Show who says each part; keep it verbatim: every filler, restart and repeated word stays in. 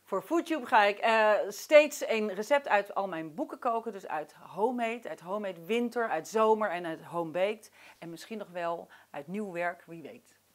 Speaker 1: Voor Foodtube ga ik uh, steeds een recept uit al mijn boeken koken. Dus uit homemade, uit homemade winter, uit zomer en uit homebaked. En misschien nog wel uit nieuw werk, wie weet.